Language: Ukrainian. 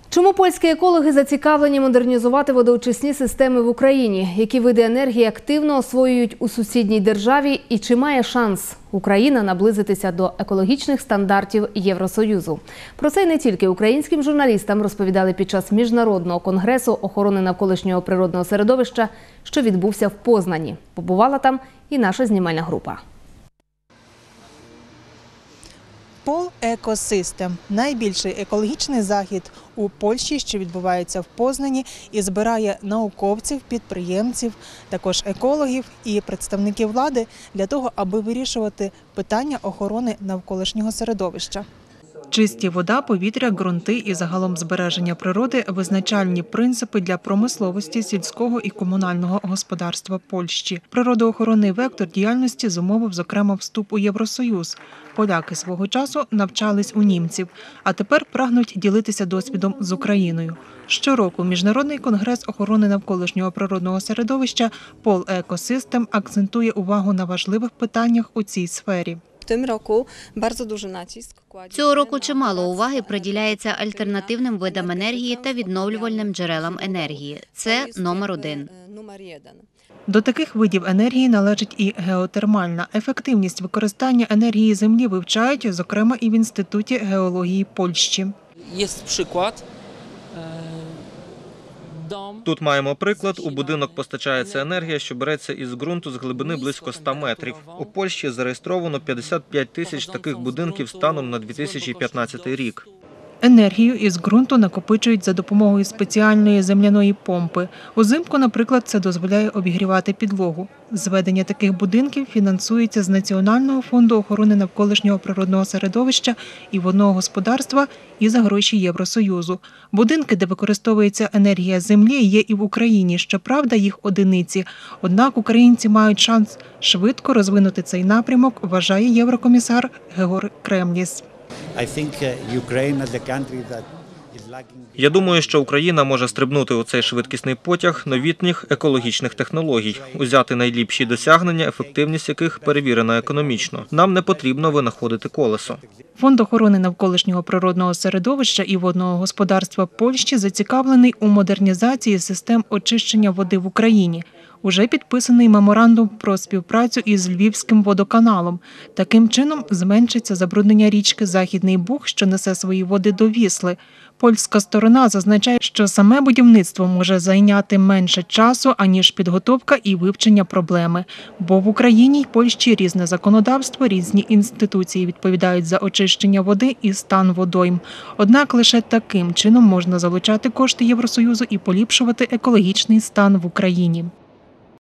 Чому польські екологи зацікавлені модернізувати водоочисні системи в Україні? Які види енергії активно освоюють у сусідній державі? І чи має шанс Україна наблизитися до екологічних стандартів Євросоюзу? Про це й не тільки українським журналістам розповідали під час Міжнародного конгресу охорони навколишнього природного середовища, що відбувся в Познані. Побувала там і наша знімальна група. Пол Екосистем – найбільший екологічний захід у Польщі, що відбувається в Познані і збирає науковців, підприємців, також екологів і представників влади для того, аби вирішувати питання охорони навколишнього середовища. Чисті вода, повітря, ґрунти і загалом збереження природи – визначальні принципи для промисловості, сільського і комунального господарства Польщі. Природоохоронний вектор діяльності зумовив, зокрема, вступ у Євросоюз. Поляки свого часу навчались у німців, а тепер прагнуть ділитися досвідом з Україною. Щороку Міжнародний конгрес охорони навколишнього природного середовища Пол Екосистем акцентує увагу на важливих питаннях у цій сфері. Цього року чимало уваги приділяється альтернативним видам енергії та відновлювальним джерелам енергії. Це номер один. До таких видів енергії належить і геотермальна. Ефективність використання енергії землі вивчають, зокрема, і в Інституті геології Польщі. Є приклад. Тут маємо приклад. У будинок постачається енергія, що береться із ґрунту з глибини близько 100 метрів. У Польщі зареєстровано 55 тисяч таких будинків станом на 2015 рік. Енергію із ґрунту накопичують за допомогою спеціальної земляної помпи. Узимку, наприклад, це дозволяє обігрівати підлогу. Зведення таких будинків фінансується з Національного фонду охорони навколишнього природного середовища і водного господарства і за гроші Євросоюзу. Будинки, де використовується енергія землі, є і в Україні. Щоправда, їх одиниці. Однак українці мають шанс швидко розвинути цей напрямок, вважає єврокомісар Гегор Кремліс. Я думаю, що Україна може стрибнути у цей швидкісний потяг новітніх екологічних технологій, узяти найліпші досягнення, ефективність яких перевірена економічно. Нам не потрібно винаходити колесо. Фонд охорони навколишнього природного середовища і водного господарства Польщі зацікавлений у модернізації систем очищення води в Україні. Уже підписаний меморандум про співпрацю із Львівським водоканалом. Таким чином зменшиться забруднення річки Західний Буг, що несе свої води до Вісли. Польська сторона зазначає, що саме будівництво може зайняти менше часу, аніж підготовка і вивчення проблеми. Бо в Україні й Польщі різне законодавство, різні інституції відповідають за очищення води і стан водойм. Однак лише таким чином можна залучати кошти Євросоюзу і поліпшувати екологічний стан в Україні.